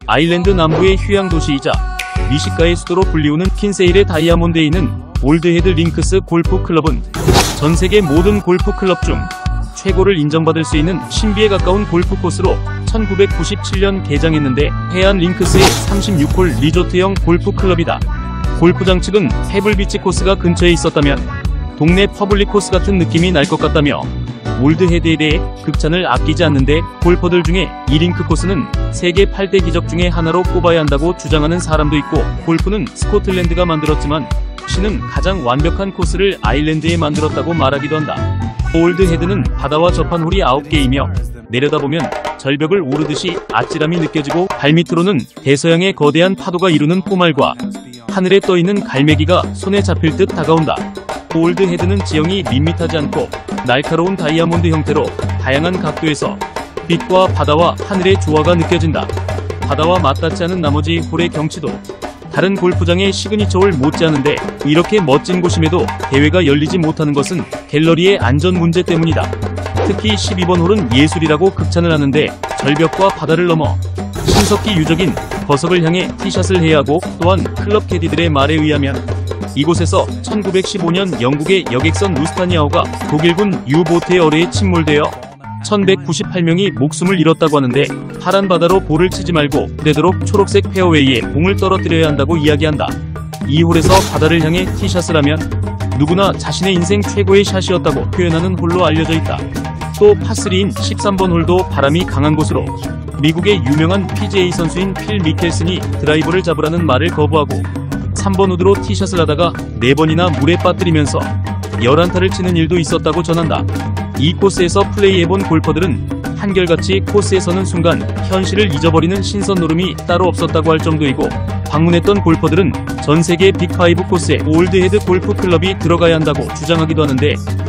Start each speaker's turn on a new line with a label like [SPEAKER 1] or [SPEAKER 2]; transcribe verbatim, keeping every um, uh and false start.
[SPEAKER 1] 아일랜드 남부의 휴양 도시이자 미시가의 수도로 불리우는 킨세일의 다이아몬드에 있는 올드헤드 링크스 골프 클럽은 전세계 모든 골프 클럽 중 최고를 인정받을 수 있는 신비에 가까운 골프 코스로 천구백구십칠 년 개장했는데 해안 링크스의 삼십육 홀 리조트형 골프 클럽이다. 골프장 측은 페블비치 코스가 근처에 있었다면 동네 퍼블릭 코스 같은 느낌이 날 것 같다며 올드헤드에 대해 극찬을 아끼지 않는데 골퍼들 중에 이 링크 코스는 세계 팔 대 기적 중에 하나로 꼽아야 한다고 주장하는 사람도 있고, 골프는 스코틀랜드가 만들었지만 시는 가장 완벽한 코스를 아일랜드에 만들었다고 말하기도 한다. 올드헤드는 바다와 접한 홀이 아홉 개이며 내려다보면 절벽을 오르듯이 아찔함이 느껴지고 발밑으로는 대서양의 거대한 파도가 이루는 포말과 하늘에 떠있는 갈매기가 손에 잡힐 듯 다가온다. 올드헤드는 지형이 밋밋하지 않고 날카로운 다이아몬드 형태로 다양한 각도에서 빛과 바다와 하늘의 조화가 느껴진다. 바다와 맞닿지 않은 나머지 홀의 경치도 다른 골프장의 시그니처 홀 못지않은데 이렇게 멋진 곳임에도 대회가 열리지 못하는 것은 갤러리의 안전 문제 때문이다. 특히 십이 번 홀은 예술이라고 극찬을 하는데 절벽과 바다를 넘어 신석기 유적인 버석을 향해 티샷을 해야 하고, 또한 클럽 캐디들의 말에 의하면 이곳에서 천구백십오 년 영국의 여객선 루스타니아호가 독일군 유보트의 어뢰에 침몰되어 천백구십팔 명이 목숨을 잃었다고 하는데, 파란 바다로 볼을 치지 말고 되도록 초록색 페어웨이에 공을 떨어뜨려야 한다고 이야기한다. 이 홀에서 바다를 향해 티샷을 하면 누구나 자신의 인생 최고의 샷이었다고 표현하는 홀로 알려져 있다. 또 파쓰리인 십삼 번 홀도 바람이 강한 곳으로 미국의 유명한 피지에이 선수인 필 미켈슨이 드라이버를 잡으라는 말을 거부하고 삼 번 우드로 티샷을 하다가 네 번이나 물에 빠뜨리면서 열한 타를 치는 일도 있었다고 전한다. 이 코스에서 플레이해본 골퍼들은 한결같이 코스에 서는 순간 현실을 잊어버리는 신선 노름이 따로 없었다고 할 정도이고, 방문했던 골퍼들은 전 세계 빅 파이브 코스에 올드헤드 골프 클럽이 들어가야 한다고 주장하기도 하는데,